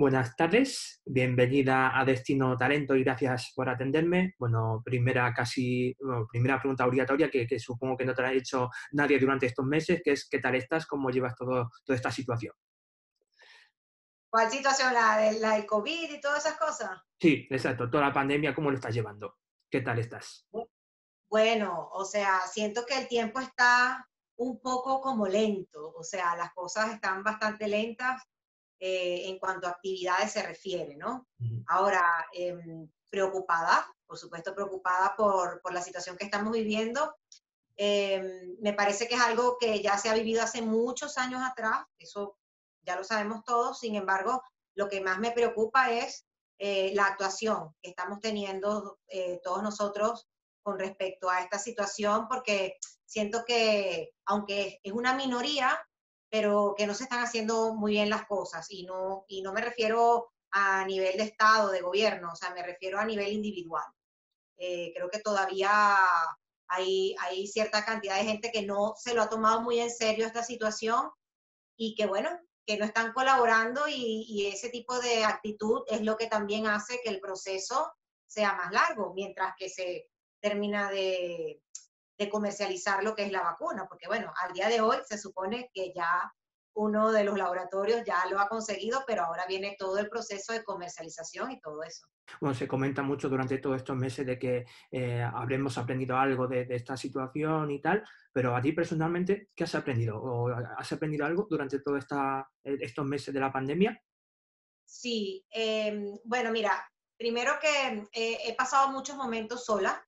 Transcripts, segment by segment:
buenas tardes, bienvenida a Destino Talento y gracias por atenderme. Bueno, primera pregunta obligatoria que supongo que no te la ha hecho nadie durante estos meses, que es ¿qué tal estás? ¿Cómo llevas toda esta situación? ¿Cuál situación? ¿La del COVID y todas esas cosas? Sí, exacto, toda la pandemia, ¿cómo lo estás llevando? ¿Qué tal estás? Bueno, o sea, siento que el tiempo está un poco como lento, o sea, las cosas están bastante lentas en cuanto a actividades se refiere, ¿no? Ujú. Ahora, preocupada, por supuesto preocupada por la situación que estamos viviendo. Me parece que es algo que ya se ha vivido hace muchos años atrás, eso ya lo sabemos todos. Sin embargo, lo que más me preocupa es la actuación que estamos teniendo todos nosotros con respecto a esta situación, porque siento que, aunque es una minoría, pero que no se están haciendo muy bien las cosas, y no me refiero a nivel de Estado, de gobierno, o sea, me refiero a nivel individual. Creo que todavía hay cierta cantidad de gente que no se lo ha tomado muy en serio esta situación y que, bueno, que no están colaborando, y ese tipo de actitud es lo que también hace que el proceso sea más largo, mientras que se termina de comercializar lo que es la vacuna, porque bueno, al día de hoy se supone que ya uno de los laboratorios ya lo ha conseguido, pero ahora viene todo el proceso de comercialización y todo eso. Bueno, se comenta mucho durante todos estos meses de que habremos aprendido algo de esta situación y tal, pero a ti personalmente, ¿qué has aprendido? ¿O has aprendido algo durante todos estos meses de la pandemia? Sí, bueno, mira, primero que he pasado muchos momentos sola.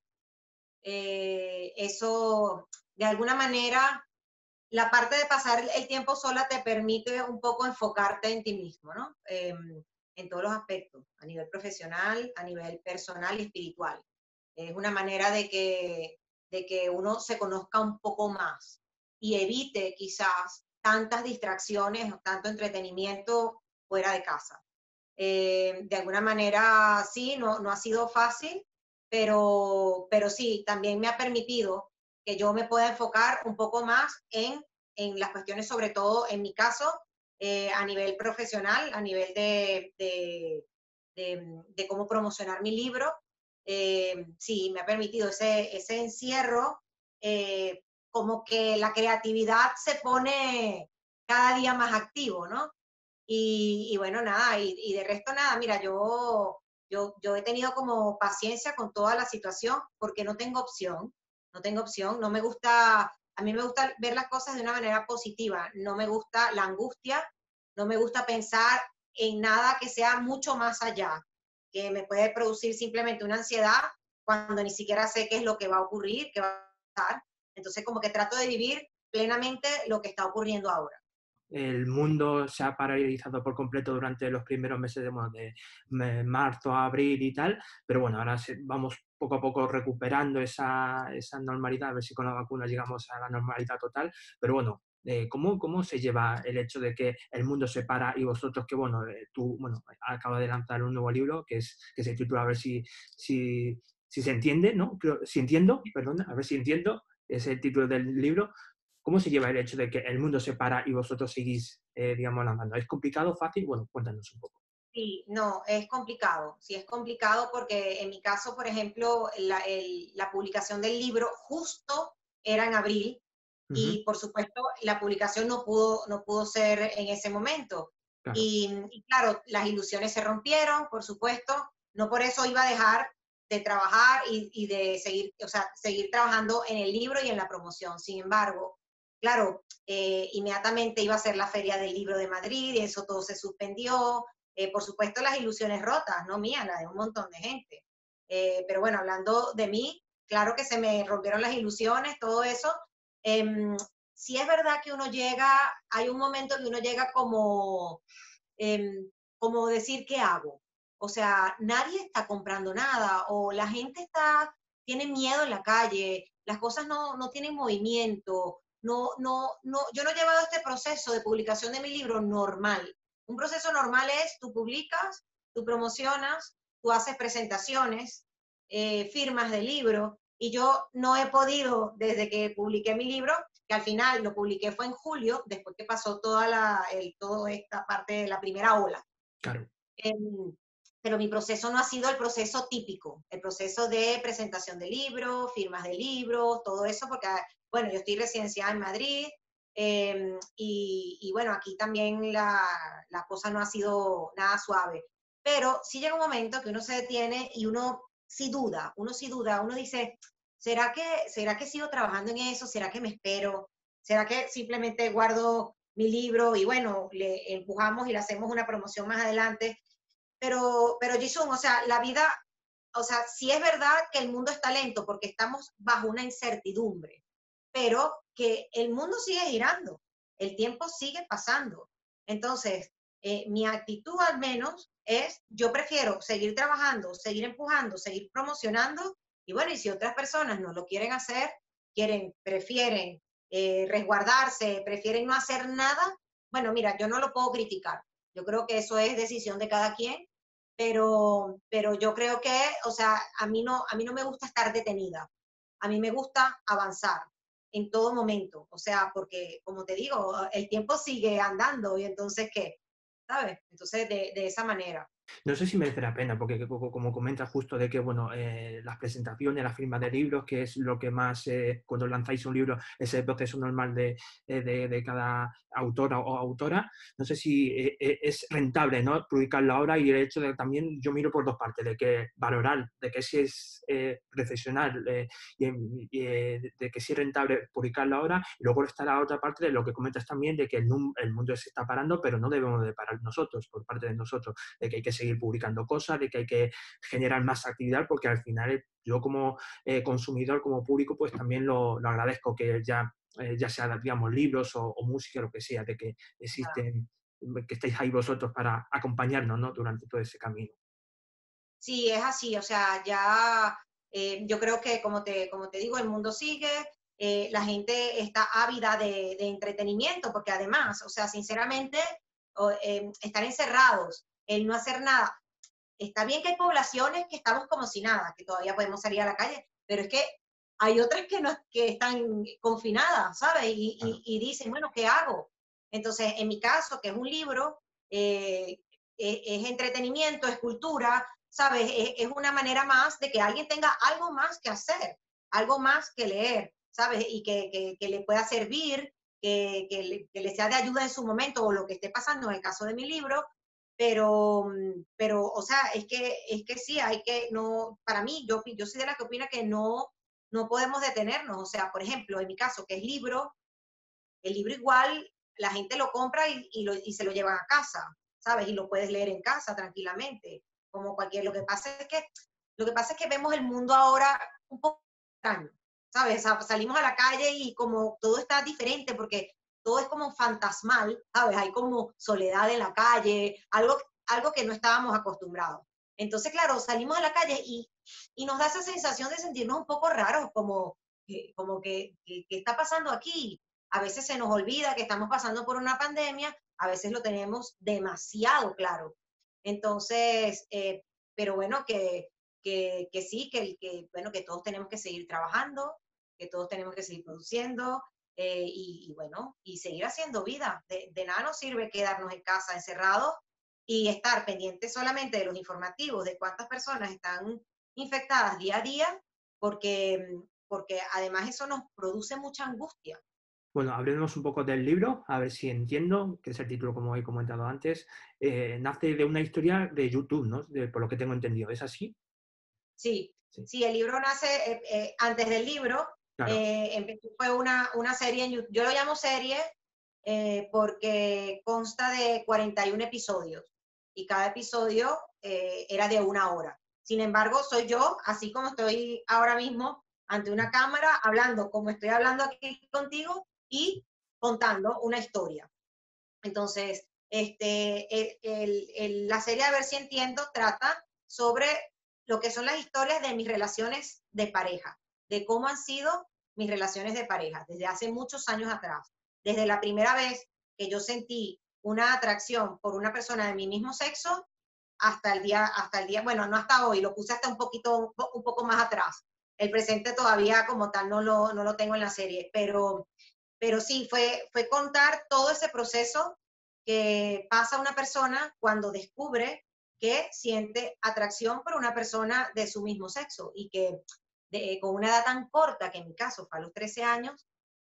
Eso, de alguna manera, la parte de pasar el tiempo sola te permite un poco enfocarte en ti mismo, ¿no? En todos los aspectos, a nivel profesional, a nivel personal y espiritual. Es una manera de que uno se conozca un poco más y evite quizás tantas distracciones o tanto entretenimiento fuera de casa. De alguna manera, sí, no ha sido fácil, pero sí, también me ha permitido que yo me pueda enfocar un poco más en las cuestiones, sobre todo en mi caso, a nivel profesional, a nivel de cómo promocionar mi libro. Sí, me ha permitido ese encierro, como que la creatividad se pone cada día más activo, ¿no? Y bueno, nada, y de resto nada, mira, yo he tenido como paciencia con toda la situación porque no tengo opción, no tengo opción, no me gusta, a mí me gusta ver las cosas de una manera positiva, no me gusta la angustia, no me gusta pensar en nada que sea mucho más allá, que me puede producir simplemente una ansiedad cuando ni siquiera sé qué es lo que va a ocurrir, qué va a pasar. Entonces, como que trato de vivir plenamente lo que está ocurriendo ahora. El mundo se ha paralizado por completo durante los primeros meses de marzo a abril y tal, pero bueno, ahora vamos poco a poco recuperando esa normalidad, a ver si con la vacuna llegamos a la normalidad total, pero bueno, ¿cómo se lleva el hecho de que el mundo se para y vosotros que, bueno, tú, bueno, acabas de lanzar un nuevo libro que se titula, a ver si se entiende, ¿no? Si entiendo, perdón, a ver si entiendo, es el título del libro. ¿Cómo se lleva el hecho de que el mundo se para y vosotros seguís, digamos, lanzando? ¿Es complicado, fácil? Bueno, cuéntanos un poco. Sí, no, es complicado. Sí, es complicado porque en mi caso, por ejemplo, la publicación del libro justo era en abril, Ujú, y por supuesto la publicación no pudo ser en ese momento. claro, Y claro, las ilusiones se rompieron, por supuesto. No por eso iba a dejar de trabajar y de seguir, o sea, seguir trabajando en el libro y en la promoción. Sin embargo, claro, inmediatamente iba a ser la Feria del Libro de Madrid y eso todo se suspendió. Por supuesto, las ilusiones rotas, no mías, las de un montón de gente. Pero bueno, hablando de mí, claro que se me rompieron las ilusiones, todo eso. Eh, sí es verdad que uno llega, hay un momento que uno llega como, como decir, ¿qué hago? O sea, nadie está comprando nada, o la gente tiene miedo en la calle, las cosas no tienen movimiento. Yo no he llevado este proceso de publicación de mi libro normal. Un proceso normal es, tú publicas, tú promocionas, tú haces presentaciones, firmas de libro, y yo no he podido, desde que publiqué mi libro, que al final lo publiqué fue en julio, después que pasó toda esta parte de la primera ola. claro. Em, pero mi proceso no ha sido el proceso típico, el proceso de presentación de libros, firmas de libros, todo eso, porque, bueno, yo estoy residenciada en Madrid, y bueno, aquí también la cosa no ha sido nada suave. Pero sí llega un momento que uno se detiene y uno sí duda, uno dice, ¿será que sigo trabajando en eso? ¿Será que me espero? ¿Será que simplemente guardo mi libro y bueno, le empujamos y le hacemos una promoción más adelante? Pero Jisung, o sea, la vida, o sea, sí es verdad que el mundo está lento porque estamos bajo una incertidumbre, pero que el mundo sigue girando, el tiempo sigue pasando. Entonces, mi actitud al menos es, yo prefiero seguir trabajando, seguir empujando, seguir promocionando, y bueno, y si otras personas no lo quieren hacer, prefieren resguardarse, prefieren no hacer nada, bueno, mira, yo no lo puedo criticar. Yo creo que eso es decisión de cada quien, pero yo creo que, o sea, a mí no me gusta estar detenida, a mí me gusta avanzar en todo momento, o sea, porque, como te digo, el tiempo sigue andando y entonces, ¿qué? ¿Sabes? Entonces, de esa manera. No sé si merece la pena, porque como comentas justo de que, bueno, las presentaciones, la firma de libros, que es lo que más, cuando lanzáis un libro, es el proceso normal de cada autora o autora, no sé si es rentable, ¿no? Publicarlo ahora y el hecho de también, yo miro por dos partes, de que valorar, de que si es profesional de que si es rentable publicarlo ahora, y luego está la otra parte de lo que comentas también, de que el mundo se está parando, pero no debemos de parar nosotros, por parte de nosotros de que hay que seguir publicando cosas, de que hay que generar más actividad, porque al final yo como consumidor, como público, pues también lo agradezco que ya sea, digamos, libros o música, lo que sea, de que existen, que estéis ahí vosotros para acompañarnos, ¿no? Durante todo ese camino. Sí, es así, o sea, ya yo creo que como te digo, el mundo sigue, la gente está ávida de entretenimiento, porque además, o sea, sinceramente, estar encerrados, el no hacer nada, está bien que hay poblaciones que estamos como si nada, que todavía podemos salir a la calle, pero es que hay otras que, no, que están confinadas, ¿sabes? Claro. Y dicen, bueno, ¿qué hago? Entonces, en mi caso, que es un libro, es entretenimiento, es cultura, ¿sabes? Es una manera más de que alguien tenga algo más que hacer, algo más que leer, ¿sabes? Y que le pueda servir, que le sea de ayuda en su momento o lo que esté pasando en el caso de mi libro, pero, o sea, es que sí, hay que, no, para mí, yo soy de la que opina que no podemos detenernos. O sea, por ejemplo, en mi caso, que es libro, el libro igual la gente lo compra y se lo llevan a casa, ¿sabes? Y lo puedes leer en casa tranquilamente, como cualquier, lo que pasa es que vemos el mundo ahora un poco extraño, ¿sabes? Salimos a la calle y como todo está diferente porque todo es como fantasmal, ¿sabes? Hay como soledad en la calle, algo que no estábamos acostumbrados. Entonces, claro, salimos a la calle y nos da esa sensación de sentirnos un poco raros, como que está pasando aquí. A veces se nos olvida que estamos pasando por una pandemia, a veces lo tenemos demasiado claro. Entonces, pero bueno, que sí, bueno, que todos tenemos que seguir trabajando, que todos tenemos que seguir produciendo, y bueno, y seguir haciendo vida. De nada nos sirve quedarnos en casa encerrados y estar pendientes solamente de los informativos, de cuántas personas están infectadas día a día, porque además eso nos produce mucha angustia. Bueno, hablemos un poco del libro, a ver si entiendo, que es el título, como he comentado antes. Nace de una historia de YouTube, ¿no? Por lo que tengo entendido. ¿Es así? Sí, Sí, sí, el libro nace, antes del libro, claro. fue una serie en YouTube. Yo lo llamo serie porque consta de 41 episodios y cada episodio era de 1 hora. Sin embargo, soy yo, así como estoy ahora mismo ante una cámara, hablando como estoy hablando aquí contigo y contando una historia. Entonces, la serie A ver si entiendo trata sobre lo que son las historias de mis relaciones de pareja, de cómo han sido mis relaciones de pareja desde hace muchos años atrás, desde la primera vez que yo sentí una atracción por una persona de mi mismo sexo hasta el día, bueno, no hasta hoy, lo puse hasta un poco más atrás. El presente todavía como tal no lo tengo en la serie, pero sí, fue contar todo ese proceso que pasa una persona cuando descubre que siente atracción por una persona de su mismo sexo y que con una edad tan corta, que en mi caso fue a los 13 años,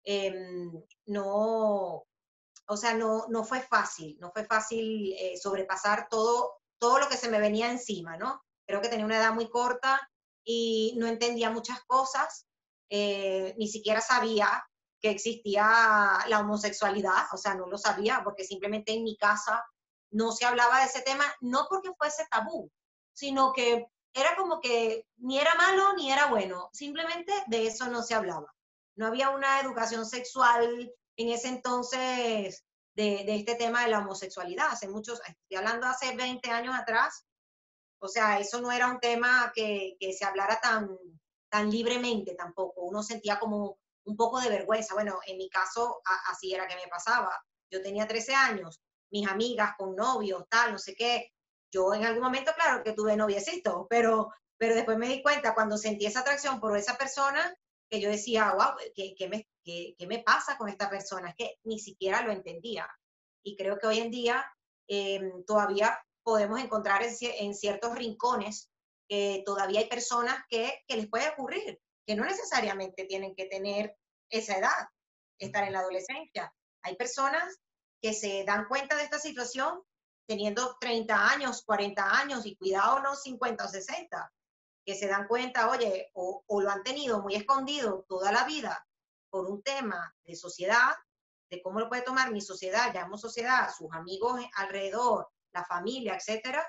no, o sea, no fue fácil, no fue fácil sobrepasar todo lo que se me venía encima, ¿no? Creo que tenía una edad muy corta y no entendía muchas cosas, ni siquiera sabía que existía la homosexualidad, o sea, no lo sabía porque simplemente en mi casa no se hablaba de ese tema, no porque fuese tabú, sino que era como que ni era malo ni era bueno, simplemente de eso no se hablaba. No había una educación sexual en ese entonces de este tema de la homosexualidad. Hace muchos, estoy hablando hace 20 años atrás, o sea, eso no era un tema que se hablara tan libremente tampoco. Uno sentía como un poco de vergüenza. Bueno, en mi caso, así era que me pasaba. Yo tenía 13 años, mis amigas con novios, tal, no sé qué. Yo en algún momento, claro, que tuve noviecito, pero después me di cuenta cuando sentí esa atracción por esa persona, que yo decía, wow, ¿qué me pasa con esta persona? Es que ni siquiera lo entendía. Y creo que hoy en día todavía podemos encontrar en ciertos rincones que todavía hay personas que les puede ocurrir, que no necesariamente tienen que tener esa edad, estar en la adolescencia. Hay personas que se dan cuenta de esta situación teniendo 30 años, 40 años y cuidado no 50 o 60, que se dan cuenta, oye, o lo han tenido muy escondido toda la vida por un tema de sociedad, de cómo lo puede tomar mi sociedad, llamo sociedad, sus amigos alrededor, la familia, etcétera,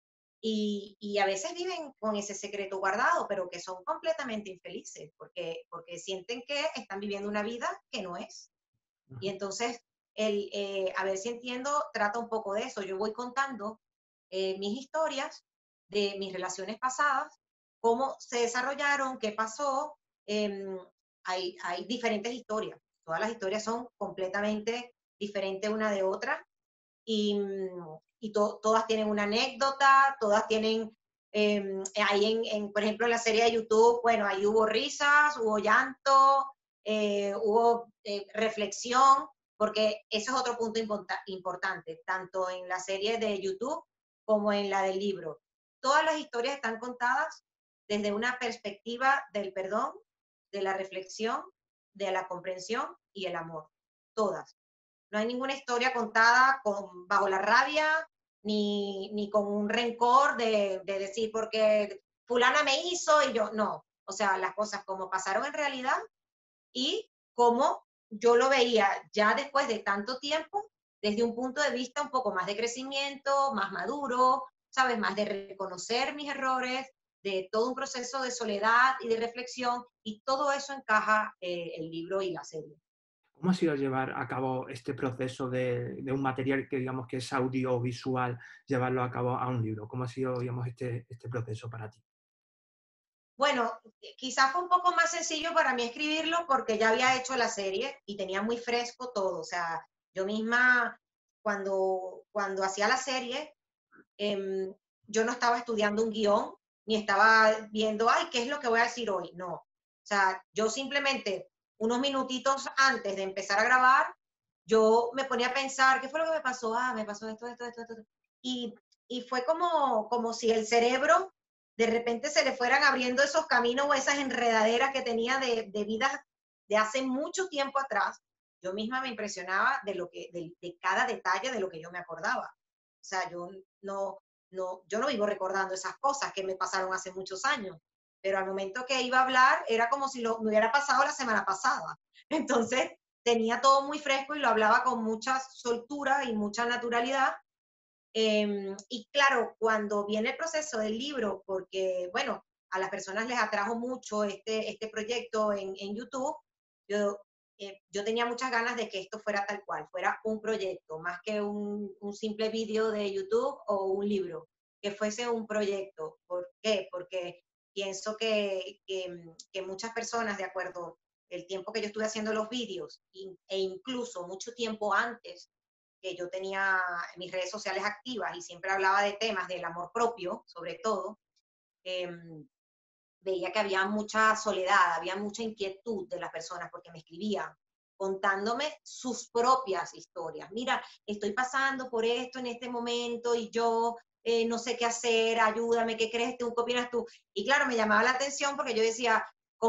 y a veces viven con ese secreto guardado, pero que son completamente infelices, porque sienten que están viviendo una vida que no es. Y entonces, a ver si entiendo, trata un poco de eso. Yo voy contando mis historias de mis relaciones pasadas, cómo se desarrollaron, qué pasó. Hay diferentes historias. Todas las historias son completamente diferentes una de otra y todas tienen una anécdota, todas tienen, ahí por ejemplo, en la serie de YouTube, bueno, ahí hubo risas, hubo llanto, hubo reflexión, porque eso es otro punto importante, tanto en la serie de YouTube como en la del libro. Todas las historias están contadas desde una perspectiva del perdón, de la reflexión, de la comprensión y el amor. Todas. No hay ninguna historia contada bajo la rabia, ni con un rencor de decir porque fulana me hizo y yo, no. O sea, las cosas como pasaron en realidad y como yo lo veía ya después de tanto tiempo, desde un punto de vista un poco más de crecimiento, más maduro, ¿sabes? Más de reconocer mis errores, de todo un proceso de soledad y de reflexión, y todo eso encaja el libro y la serie. ¿Cómo ha sido llevar a cabo este proceso de un material que digamos que es audiovisual, llevarlo a cabo a un libro? ¿Cómo ha sido, digamos, este proceso para ti? Bueno, quizás fue un poco más sencillo para mí escribirlo porque ya había hecho la serie y tenía muy fresco todo. O sea, yo misma, cuando hacía la serie, em, yo no estaba estudiando un guión, ni estaba viendo, ay, ¿qué es lo que voy a decir hoy? No. O sea, yo simplemente, unos minutitos antes de empezar a grabar, yo me ponía a pensar, ¿qué fue lo que me pasó? Ah, me pasó esto. Y, y fue como si el cerebro de repente se le fueran abriendo esos caminos o esas enredaderas que tenía de vidas de hace mucho tiempo atrás. Yo misma me impresionaba de cada detalle de lo que yo me acordaba. O sea, yo no vivo recordando esas cosas que me pasaron hace muchos años, pero al momento que iba a hablar era como si me hubiera pasado la semana pasada. Entonces tenía todo muy fresco y lo hablaba con mucha soltura y mucha naturalidad. Y claro, cuando viene el proceso del libro, porque bueno, a las personas les atrajo mucho este proyecto en YouTube, yo tenía muchas ganas de que esto fuera tal cual, fuera un proyecto, más que un simple vídeo de YouTube o un libro, que fuese un proyecto. ¿Por qué? Porque pienso que muchas personas, de acuerdo, el tiempo que yo estuve haciendo los vídeos e incluso mucho tiempo antes que yo tenía mis redes sociales activas y siempre hablaba de temas del amor propio, sobre todo, eh, veía que había mucha soledad, había mucha inquietud de las personas porque me escribían contándome sus propias historias. Mira, estoy pasando por esto en este momento y yo no sé qué hacer, ayúdame, ¿qué crees tú? ¿Qué opinas tú? Y claro, me llamaba la atención porque yo decía,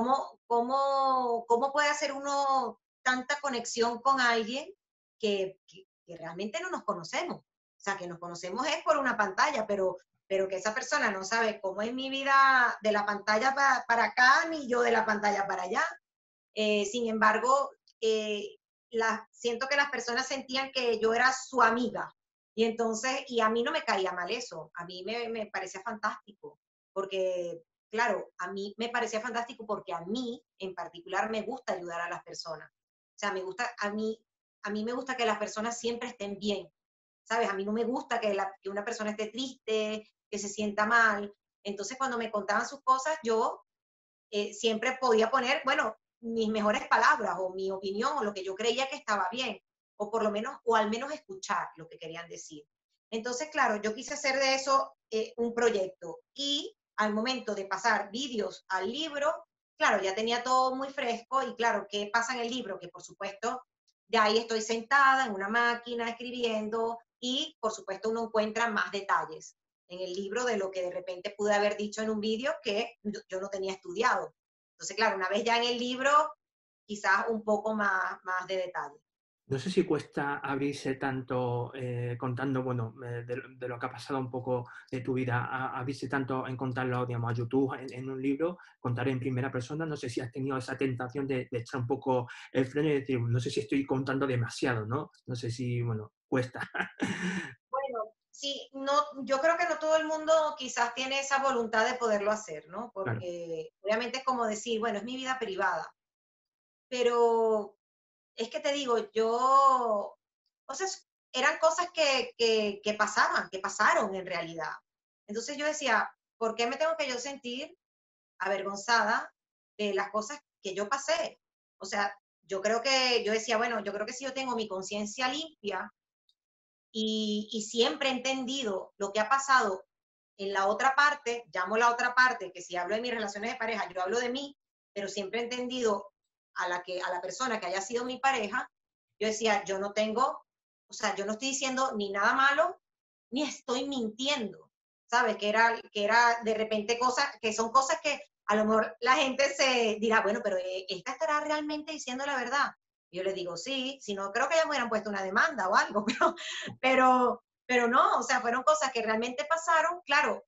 ¿cómo puede hacer uno tanta conexión con alguien que realmente no nos conocemos? O sea, que nos conocemos es por una pantalla, pero que esa persona no sabe cómo es mi vida de la pantalla para acá, ni yo de la pantalla para allá. Sin embargo, siento que las personas sentían que yo era su amiga. Y entonces, y a mí no me caía mal eso, a mí me parecía fantástico, porque, claro, a mí me parecía fantástico porque a mí en particular me gusta ayudar a las personas. O sea, a mí me gusta que las personas siempre estén bien, ¿sabes? A mí no me gusta que una persona esté triste, que se sienta mal. Entonces, cuando me contaban sus cosas, yo siempre podía poner, bueno, mis mejores palabras o mi opinión o lo que yo creía que estaba bien, o por lo menos, o al menos escuchar lo que querían decir. Entonces, claro, yo quise hacer de eso un proyecto y al momento de pasar vídeos al libro, claro, ya tenía todo muy fresco y claro, ¿qué pasa en el libro? Que por supuesto, de ahí estoy sentada en una máquina escribiendo y por supuesto uno encuentra más detalles en el libro de lo que de repente pude haber dicho en un vídeo que yo no tenía estudiado. Entonces, claro, una vez ya en el libro, quizás un poco más de detalle. No sé si cuesta abrirse tanto contando, bueno, de lo que ha pasado un poco de tu vida, abrirse tanto en contarlo, digamos, a YouTube, en un libro, contar en primera persona. No sé si has tenido esa tentación de echar un poco el freno y decir, no sé si estoy contando demasiado, ¿no? No sé si, bueno, cuesta. Bueno, sí, no, yo creo que no todo el mundo quizás tiene esa voluntad de poderlo hacer, ¿no? Claro. Porque obviamente es como decir, bueno, es mi vida privada, pero es que te digo, o sea, eran cosas que pasaban, que pasaron en realidad. Entonces yo decía, ¿por qué me tengo que yo sentir avergonzada de las cosas que yo pasé? O sea, yo decía, bueno, yo creo que si yo tengo mi conciencia limpia y siempre he entendido lo que ha pasado en la otra parte, llamo la otra parte, que si hablo de mis relaciones de pareja, yo hablo de mí, pero siempre he entendido a la persona que haya sido mi pareja, yo decía, yo no tengo, o sea, yo no estoy diciendo ni nada malo, ni estoy mintiendo, ¿sabes? Que era de repente cosas, que son cosas que a lo mejor la gente se dirá, bueno, pero esta estará realmente diciendo la verdad. Y yo les digo, sí, si no, creo que ya me hubieran puesto una demanda o algo, pero no, o sea, fueron cosas que realmente pasaron, claro,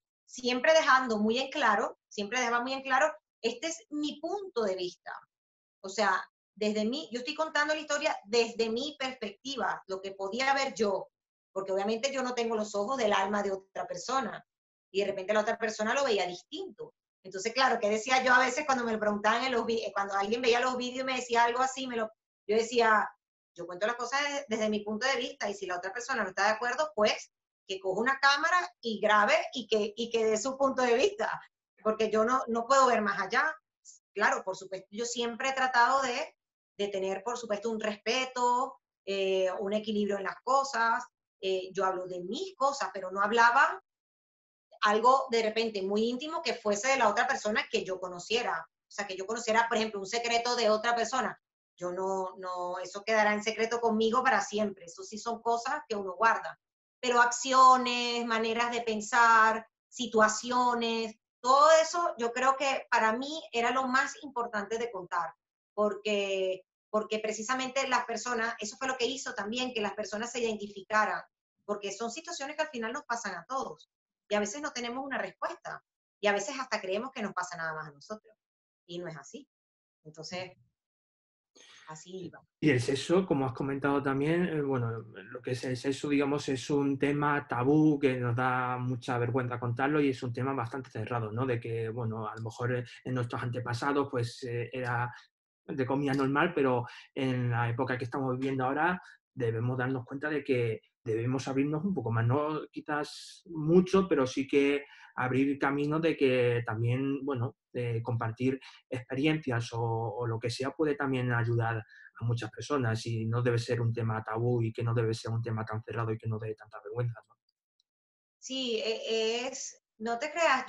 siempre dejaba muy en claro, este es mi punto de vista. O sea, desde mí, yo estoy contando la historia desde mi perspectiva, lo que podía ver yo, porque obviamente yo no tengo los ojos del alma de otra persona y de repente la otra persona lo veía distinto. Entonces, claro, ¿qué decía yo a veces cuando me lo preguntaban cuando alguien veía los vídeos y me decía algo así, yo decía, yo cuento las cosas desde mi punto de vista y si la otra persona no está de acuerdo, pues que coja una cámara y grabe y que dé su punto de vista, porque yo no puedo ver más allá. Claro, por supuesto, yo siempre he tratado de tener, por supuesto, un respeto, un equilibrio en las cosas. Yo hablo de mis cosas, pero no hablaba algo de repente muy íntimo que fuese de la otra persona que yo conociera. O sea, que yo conociera, por ejemplo, un secreto de otra persona. Yo no, eso quedará en secreto conmigo para siempre. Eso sí son cosas que uno guarda. Pero acciones, maneras de pensar, situaciones, todo eso yo creo que para mí era lo más importante de contar, porque precisamente las personas, eso fue lo que hizo también que las personas se identificaran, porque son situaciones que al final nos pasan a todos y a veces no tenemos una respuesta y a veces hasta creemos que nos pasa nada más a nosotros y no es así. Entonces, así iba. Y el sexo, como has comentado también, bueno, lo que es el sexo, digamos, es un tema tabú que nos da mucha vergüenza contarlo y es un tema bastante cerrado, ¿no? De que, bueno, a lo mejor en nuestros antepasados, pues era de comida normal, pero en la época que estamos viviendo ahora debemos darnos cuenta de que debemos abrirnos un poco más, no quizás mucho, pero sí que abrir camino de que también, bueno, de compartir experiencias o lo que sea puede también ayudar a muchas personas y no debe ser un tema tabú y que no debe ser un tema tan cerrado y que no dé tanta vergüenza, ¿no? Sí, no te creas,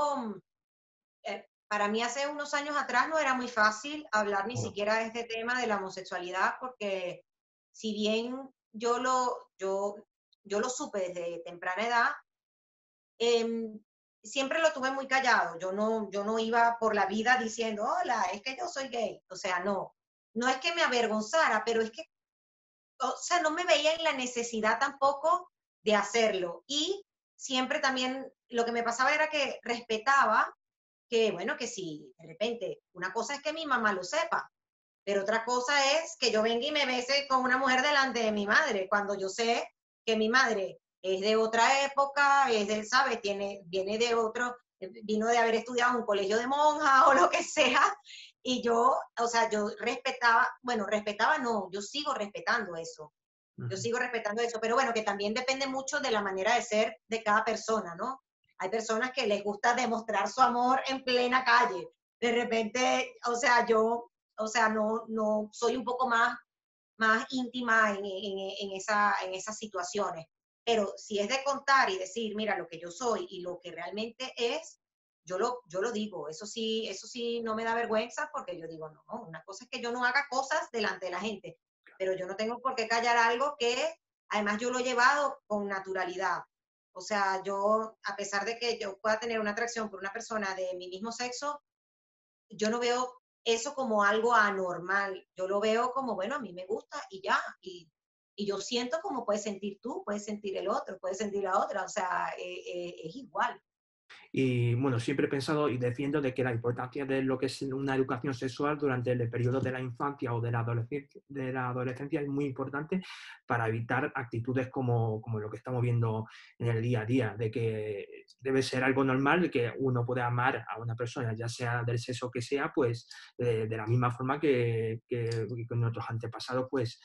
para mí hace unos años atrás no era muy fácil hablar ni Bueno, siquiera de este tema de la homosexualidad, porque si bien yo lo supe desde temprana edad, em, siempre lo tuve muy callado. Yo no iba por la vida diciendo, hola, es que yo soy gay. O sea, no, no es que me avergonzara, pero es que, o sea, no me veía en la necesidad tampoco de hacerlo. Y siempre también lo que me pasaba era que respetaba que, bueno, que si de repente, una cosa es que mi mamá lo sepa, pero otra cosa es que yo venga y me bese con una mujer delante de mi madre, cuando yo sé que mi madre es de otra época, es de, ¿sabes? Viene de otro, vino de haber estudiado en un colegio de monjas o lo que sea, y yo, o sea, yo respetaba, bueno, respetaba no, yo sigo respetando eso, yo Ujú. sigo respetando eso, pero bueno, que también depende mucho de la manera de ser de cada persona, ¿no? Hay personas que les gusta demostrar su amor en plena calle. De repente, o sea, no, no, soy un poco más íntima en esas situaciones. Pero si es de contar y decir, mira, lo que yo soy y lo que realmente es, yo lo digo. Eso sí no me da vergüenza porque yo digo, no, una cosa es que yo no haga cosas delante de la gente, pero yo no tengo por qué callar algo que además yo lo he llevado con naturalidad. O sea, yo, a pesar de que yo pueda tener una atracción por una persona de mi mismo sexo, yo no veo eso como algo anormal. Yo lo veo como, bueno, a mí me gusta y ya. Y yo siento como puedes sentir tú, puedes sentir el otro, puedes sentir la otra. O sea, es igual. Y bueno, siempre he pensado y defiendo de que la importancia de lo que es una educación sexual durante el periodo de la infancia o de la adolescencia es muy importante para evitar actitudes como lo que estamos viendo en el día a día, de que debe ser algo normal de que uno puede amar a una persona, ya sea del sexo que sea, pues de la misma forma que nuestros antepasados, pues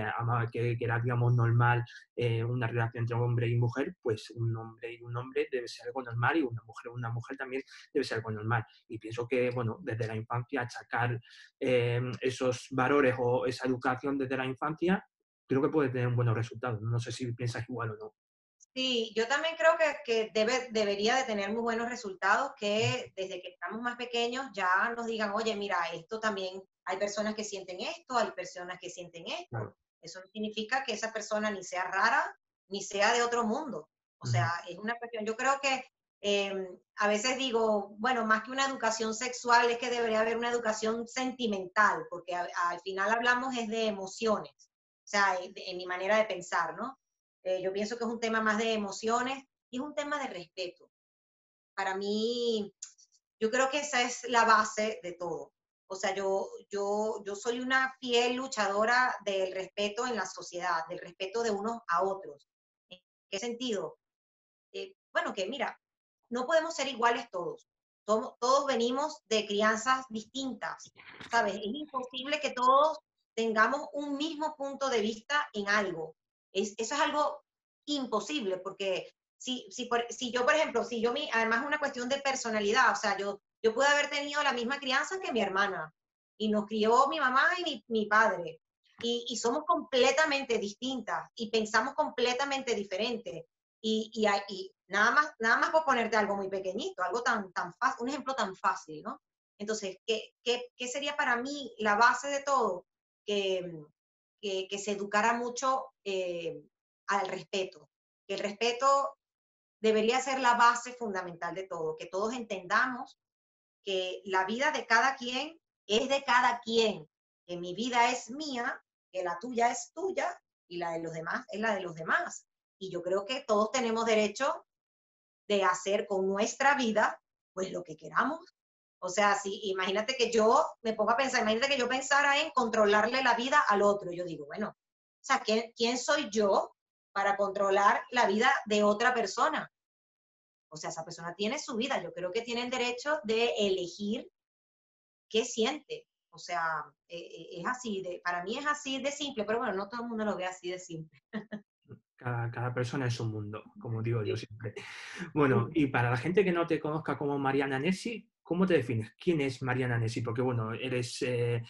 que era, digamos, normal una relación entre hombre y mujer, pues un hombre y un hombre debe ser algo normal y una mujer también debe ser algo normal. Y pienso que, bueno, desde la infancia achacar esos valores o esa educación desde la infancia, creo que puede tener buenos resultados. No sé si piensas igual o no. Sí, yo también creo que debería de tener muy buenos resultados, que desde que estamos más pequeños ya nos digan, oye, mira, esto también, hay personas que sienten esto, hay personas que sienten esto. Claro. Eso no significa que esa persona ni sea rara, ni sea de otro mundo. O sea, Ujú. es una cuestión, yo creo que a veces digo, bueno, más que una educación sexual, es que debería haber una educación sentimental, porque al final hablamos es de emociones, o sea, en mi manera de pensar, ¿no? Yo pienso que es un tema más de emociones y es un tema de respeto. Para mí, yo creo que esa es la base de todo. O sea, yo soy una fiel luchadora del respeto en la sociedad, del respeto de unos a otros. ¿En qué sentido? Bueno, que mira, no podemos ser iguales todos. Todos venimos de crianzas distintas, ¿sabes? Es imposible que todos tengamos un mismo punto de vista en algo. Eso es algo imposible, porque si yo, por ejemplo, si yo, además es una cuestión de personalidad, o sea, yo puedo haber tenido la misma crianza que mi hermana, y nos crió mi mamá y mi padre, y somos completamente distintas, y pensamos completamente diferente. Y nada más por ponerte algo muy pequeñito, algo tan fácil, un ejemplo tan fácil, ¿no? Entonces, ¿qué sería para mí la base de todo? Que, que se educara mucho al respeto. Que el respeto debería ser la base fundamental de todo, que todos entendamos que la vida de cada quien es de cada quien, que mi vida es mía, que la tuya es tuya y la de los demás es la de los demás. Y yo creo que todos tenemos derecho de hacer con nuestra vida pues lo que queramos. O sea, si imagínate que yo me pongo a pensar, imagínate que yo pensara en controlarle la vida al otro. Yo digo, bueno, o sea, ¿quién soy yo para controlar la vida de otra persona? O sea, esa persona tiene su vida. Yo creo que tiene el derecho de elegir qué siente. O sea, es así, para mí es así de simple, pero bueno, no todo el mundo lo ve así de simple. Cada persona es un mundo, como digo yo Sí, siempre. Bueno, sí. y para la gente que no te conozca como Mariana Nessi, ¿cómo te defines? ¿Quién es Mariana Nessi? Porque, bueno, eres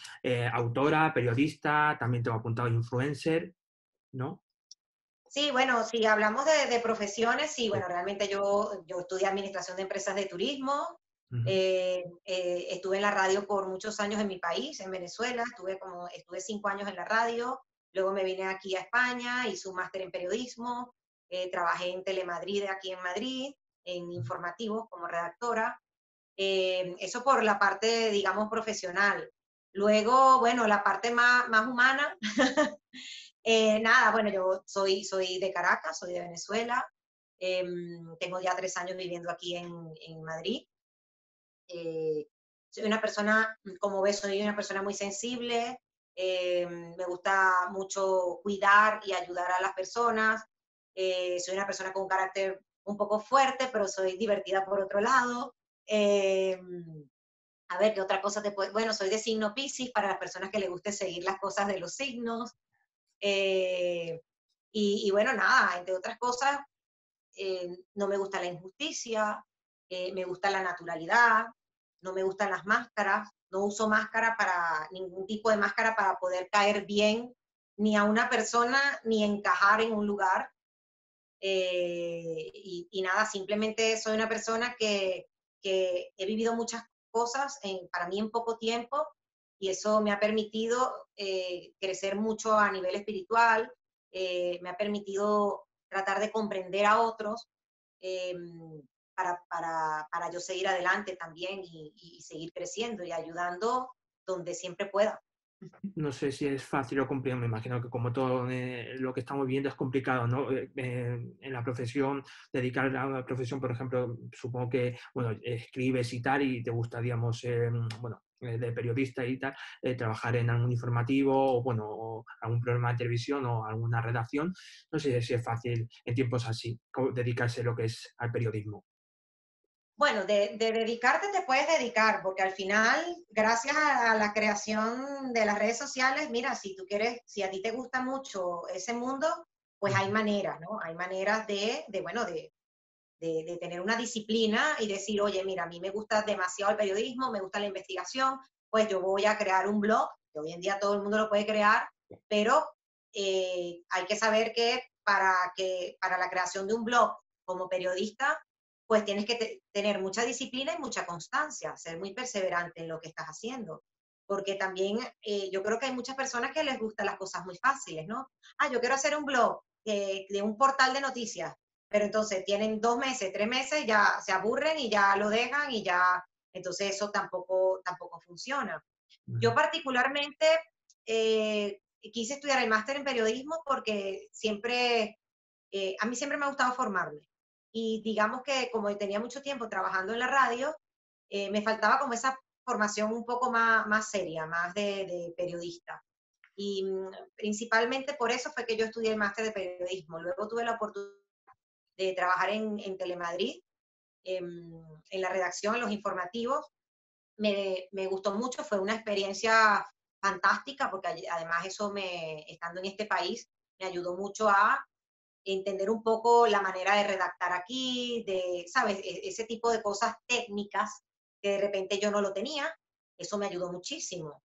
autora, periodista, también te he apuntado influencer, ¿no? Sí, bueno, si hablamos de profesiones, sí, Sí. bueno, realmente yo estudié administración de empresas de turismo, Ujú. estuve en la radio por muchos años en mi país, en Venezuela, estuve 5 años en la radio, luego me vine aquí a España, hice un máster en periodismo, trabajé en Telemadrid aquí en Madrid, en informativos como redactora. Eso por la parte, digamos, profesional. Luego, bueno, la parte más humana, nada, bueno, yo soy de Caracas, soy de Venezuela, tengo ya 3 años viviendo aquí en Madrid. Eh, Soy una persona, como ves, soy una persona muy sensible, me gusta mucho cuidar y ayudar a las personas, soy una persona con un carácter un poco fuerte, pero soy divertida por otro lado. Eh, a ver, ¿qué otra cosa te puede...? Bueno, soy de signo Piscis, para las personas que les guste seguir las cosas de los signos. Eh, y bueno, nada, entre otras cosas, no me gusta la injusticia, me gusta la naturalidad, no me gustan las máscaras, no uso máscara para ningún tipo de máscara para poder caer bien ni a una persona ni encajar en un lugar. Y nada, simplemente soy una persona que he vivido muchas cosas para mí en poco tiempo y eso me ha permitido crecer mucho a nivel espiritual, me ha permitido tratar de comprender a otros eh, para yo seguir adelante también y seguir creciendo y ayudando donde siempre pueda. No sé si es fácil o complicado, me imagino que como todo lo que estamos viendo es complicado, ¿no? En la profesión, dedicar a una profesión, por ejemplo, supongo que, bueno, escribes y tal, y te gusta, digamos, bueno, de periodista y tal, trabajar en algún informativo o, bueno, o algún programa de televisión o alguna redacción. No sé si es fácil en tiempos así dedicarse lo que es al periodismo. Bueno, de dedicarte te puedes dedicar, porque al final, gracias a la creación de las redes sociales, mira, si tú quieres, si a ti te gusta mucho ese mundo, pues hay maneras, ¿no? Hay maneras bueno, de tener una disciplina y decir, oye, mira, a mí me gusta demasiado el periodismo, me gusta la investigación, pues yo voy a crear un blog, que hoy en día todo el mundo lo puede crear, pero hay que saber que para la creación de un blog como periodista, pues tienes que tener mucha disciplina y mucha constancia, ser muy perseverante en lo que estás haciendo. Porque también yo creo que hay muchas personas que les gustan las cosas muy fáciles, ¿no? Ah, yo quiero hacer un blog de un portal de noticias, pero entonces tienen 2 meses, 3 meses, ya se aburren y ya lo dejan y ya, entonces eso tampoco funciona. Yo particularmente quise estudiar el máster en periodismo porque a mí siempre me ha gustado formarme. Y digamos que como tenía mucho tiempo trabajando en la radio, me faltaba como esa formación un poco más seria, más de periodista. Y principalmente por eso fue que yo estudié el máster de periodismo. Luego tuve la oportunidad de trabajar en Telemadrid, en la redacción, en los informativos. Me gustó mucho, fue una experiencia fantástica, porque además estando en este país, me ayudó mucho a entender un poco la manera de redactar aquí, ¿sabes? Ese tipo de cosas técnicas que de repente yo no lo tenía, eso me ayudó muchísimo.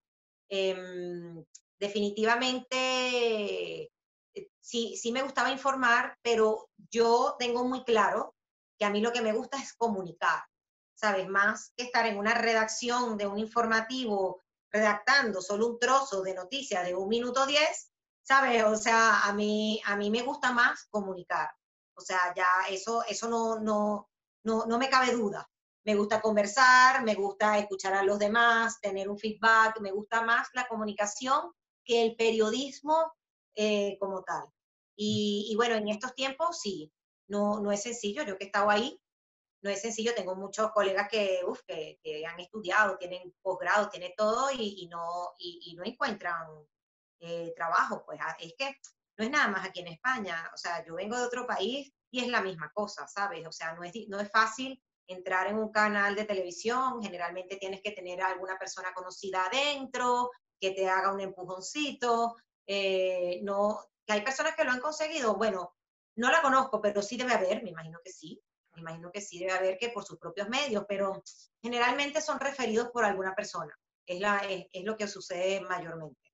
Definitivamente, sí me gustaba informar, pero yo tengo muy claro que a mí lo que me gusta es comunicar, ¿sabes? Más que estar en una redacción de un informativo redactando solo un trozo de noticias de 1 minuto 10, ¿sabes? O sea, a mí me gusta más comunicar. O sea, ya eso no me cabe duda. Me gusta conversar, me gusta escuchar a los demás, tener un feedback, me gusta más la comunicación que el periodismo como tal. Y bueno, en estos tiempos sí, no es sencillo, yo que he estado ahí, no es sencillo, tengo muchos colegas que han estudiado, tienen posgrado, tienen todo y no encuentran trabajo, pues es que no es nada más aquí en España, o sea, yo vengo de otro país y es la misma cosa, ¿sabes? O sea, no es fácil entrar en un canal de televisión, generalmente tienes que tener a alguna persona conocida adentro, que te haga un empujoncito, no, que hay personas que lo han conseguido, bueno, no la conozco, pero sí debe haber, me imagino que sí debe haber que por sus propios medios, pero generalmente son referidos por alguna persona, es lo que sucede mayormente.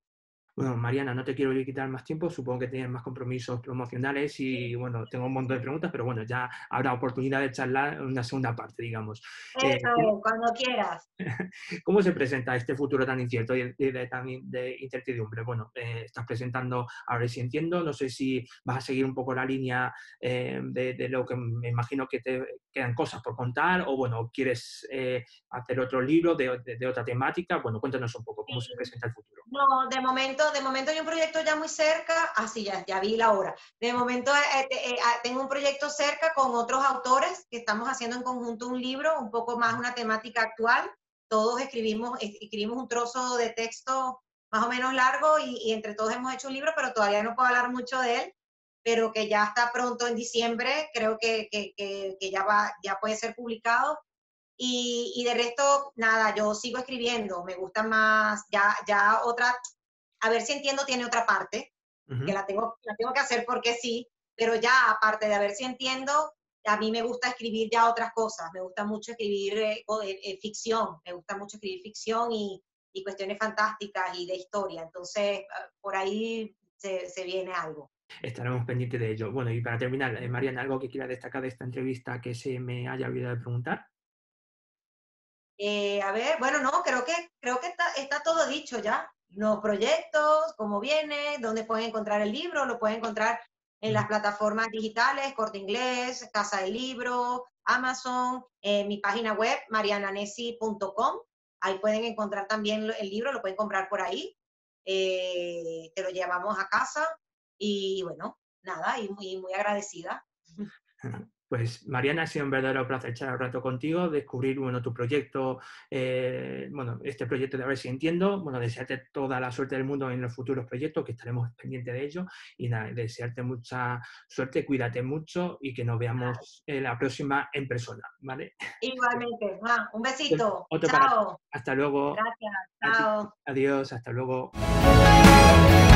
Bueno, Mariana, no te quiero quitar más tiempo, supongo que tienes más compromisos promocionales y bueno, tengo un montón de preguntas, pero bueno, ya habrá oportunidad de charlar en una segunda parte, digamos. Eso ¿Cómo, es, cuando quieras. cómo se presenta este futuro tan incierto y también de incertidumbre? Bueno, estás presentando, a ver si entiendo, no sé si vas a seguir un poco la línea de lo que me imagino que te quedan cosas por contar o bueno, quieres hacer otro libro de otra temática. Bueno, cuéntanos un poco cómo se presenta el futuro. No, de momento hay un proyecto ya muy cerca, así ya vi la hora. De momento tengo un proyecto cerca con otros autores que estamos haciendo en conjunto un libro, un poco más una temática actual. Todos escribimos un trozo de texto más o menos largo y entre todos hemos hecho un libro, pero todavía no puedo hablar mucho de él, pero que ya está pronto en diciembre, creo que ya puede ser publicado. Y de resto, nada, yo sigo escribiendo, me gusta más, ya otra, a ver si entiendo, tiene otra parte, que Ujú. la tengo que hacer porque sí, pero ya aparte de a ver si entiendo, a mí me gusta escribir ya otras cosas, me gusta mucho escribir ficción, me gusta mucho escribir ficción y cuestiones fantásticas y de historia, entonces por ahí se viene algo. Estaremos pendientes de ello. Bueno, y para terminar, Mariana, ¿algo que quiera destacar de esta entrevista que se me haya olvidado de preguntar? A ver, bueno, no, creo que está todo dicho ya. Los proyectos, cómo viene, dónde pueden encontrar el libro, lo pueden encontrar en Mm. las plataformas digitales, Corte Inglés, Casa del Libro, Amazon, mi página web, mariananesi.com. Ahí pueden encontrar también el libro, lo pueden comprar por ahí. Te lo llevamos a casa y bueno, nada, y muy agradecida. Pues Mariana, ha sido un verdadero placer echar un rato contigo, descubrir bueno, tu proyecto, bueno, este proyecto de A ver si entiendo, bueno, desearte toda la suerte del mundo en los futuros proyectos, que estaremos pendientes de ello, y nada, desearte mucha suerte, cuídate mucho y que nos veamos la próxima en persona, ¿vale? Igualmente, un besito. Otro para ti. Chao. Hasta luego. Gracias. A ti. Chao. Adiós, hasta luego.